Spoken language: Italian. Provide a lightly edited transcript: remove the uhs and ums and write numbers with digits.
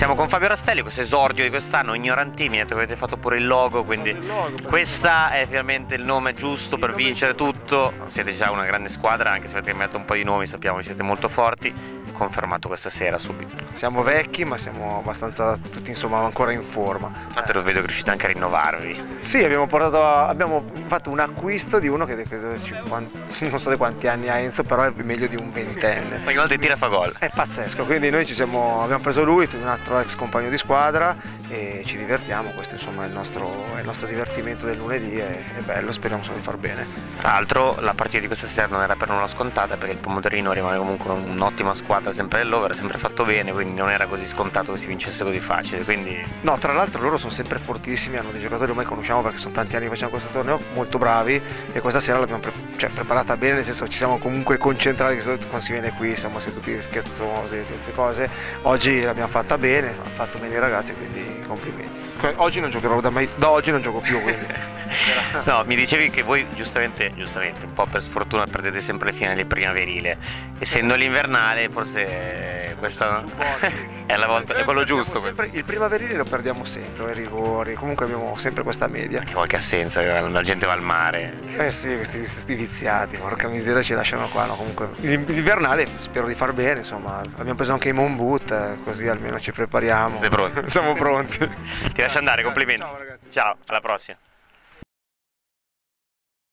Siamo con Fabio Rastelli, questo esordio di quest'anno, Ignoranti, mi ha detto che avete fatto pure il logo, quindi questa è finalmente il nome giusto per vincere tutto. Siete già una grande squadra, anche se avete cambiato un po' di nomi, sappiamo che siete molto forti. Confermato questa sera subito. Siamo vecchi, ma siamo abbastanza tutti, insomma, ancora in forma. Tra l'altro vedo che riuscite anche a rinnovarvi. Sì, abbiamo fatto un acquisto di uno che credo 50, non so di quanti anni ha Enzo, però è meglio di un ventenne. Ogni volta tira fa gol. È pazzesco, quindi noi abbiamo preso lui, un altro ex compagno di squadra, e ci divertiamo. Questo insomma è il nostro divertimento del lunedì, è bello, speriamo solo di far bene. Tra l'altro la partita di questa sera non era per nulla scontata, perché il Pomodorino rimane comunque un'ottima squadra, sempre nell'over, ha sempre fatto bene, quindi non era così scontato che si vincesse così facile, quindi... No, tra l'altro loro sono sempre fortissimi, hanno dei giocatori ormai conosciamo perché sono tanti anni che facciamo questo torneo, molto bravi, e questa sera l'abbiamo preparata bene, nel senso ci siamo comunque concentrati, che quando si viene qui siamo seduti scherzosi, queste cose. Oggi l'abbiamo fatta bene, hanno fatto bene i ragazzi, quindi complimenti. Oggi non giocherò da oggi non gioco più, quindi... No, mi dicevi che voi giustamente, un po' per sfortuna perdete sempre le finali primaverile. Essendo l'invernale, forse questa è la volta, è quello giusto. Il primaverile lo perdiamo sempre, i rigori, comunque abbiamo sempre questa media. Anche qualche assenza, la gente va al mare. Eh sì, questi viziati, porca miseria, ci lasciano qua, no? Comunque l'invernale spero di far bene, insomma, abbiamo preso anche i Moon Boot, così almeno ci prepariamo. Siete pronti? Siamo pronti. Ti lascio andare, complimenti. Ciao ragazzi. Ciao, alla prossima.